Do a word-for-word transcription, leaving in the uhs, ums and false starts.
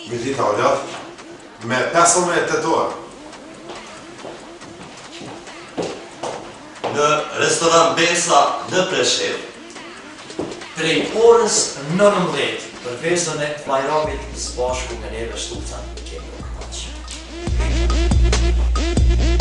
vizita olhar, me peçam e TETOR. Në restoran Besa në Presheve, prej orës nëntëmbëdhjetë për festën e Bajramit së bashku me neve STUPCAT kemi kënaqur.